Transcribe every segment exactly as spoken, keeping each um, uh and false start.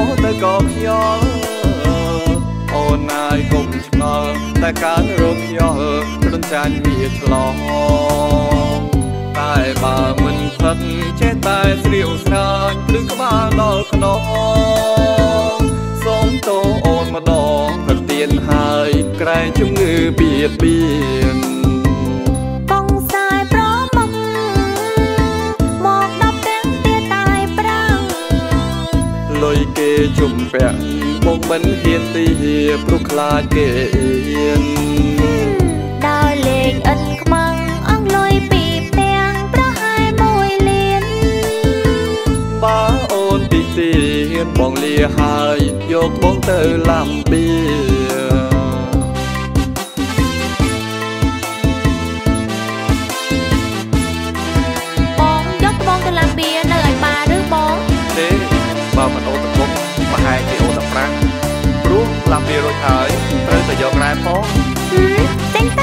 ទៅក៏ខ្យល់អូនណាយកុំឆ្ងល់តែការរកខ្យល់គ្រុនចាញ់វាឆ្លងតែបើមិនផឹកចេះតែស្រាវស្រាញឬក្បាលដល់ខ្នងសូមតោអូនម្ដងប្រទៀនហើយក្រែងជំងឺបៀតបៀនបងសាយប្រមុខមកដល់ទាំងទៀតតែប្រាំងលុយគេជុំពាក់បងមិនហ៊ានទីព្រោះខ្លាចគេអៀនដើរលេងអិនខ្មាំងអងលុយពីផ្ទាំងប្រហែលមួយលានបើអូនទីទីហ៊ានបងលាហើយយកបងទៅឡាំបៀបងយកបងទៅឡាំបៀនៅឯបាឬបងទេបើមិនអូនទៅគុំប្រហែលជាអូនទៅប្រាំងព្រោះឡាំបៀរួចហើយត្រូវតែយករ៉ែផងចេញទៅ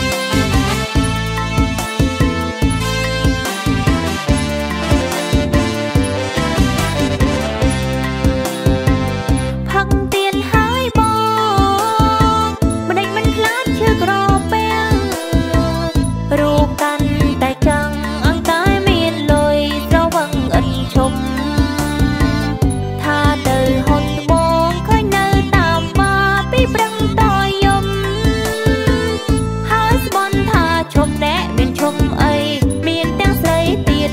ផឹកទៀនហើយបងមិនដេចមិនខ្លាចឈឺក្រពាំងរូបកាន់តែចង់អង្តែមានលុយស្រវឹងឥតឈុំថាទៅហត់ត្បូងឃើញនៅតាមបាពីប្រឹងតយំហើយស្បន់ថាឈុំណែមានឈុំអីមានទាំងស្រីទៀត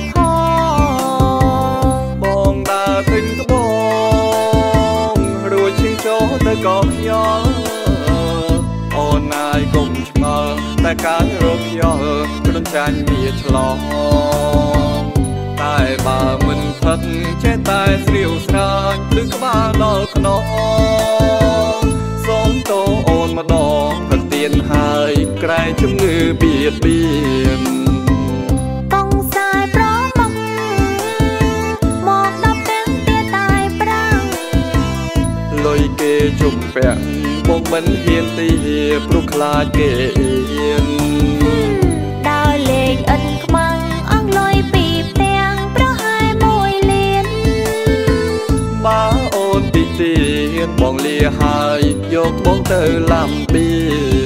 ផងបងដើរទិញត្បូងរួចឈិញចូលទៅក៏ខ្យល់អូនណាយកុំឆ្ងល់តែការរកខ្យល់គ្រុនចាញ់វាឆ្លងតែបើមិនផឹកចេះតែស្រាវស្រាញឬក្បាលដល់ខ្នងសូមតោអូនម្ដងប្រទៀនហើយក្រែងជំងឺបៀតបៀនបងសាយប្រមុខមកដល់ទាំងទៀតតែប្រាំងលុយគេជុំពាក់បងមិនហ៊ានទីព្រោះខ្លាចគេអៀនដើរលេងអិនខ្មាំងអងលុយពីផ្ទាំងប្រហែលមួយលានបើអូនទីទីហ៊ានបងលាហើយយកបងទៅឡាំបៀ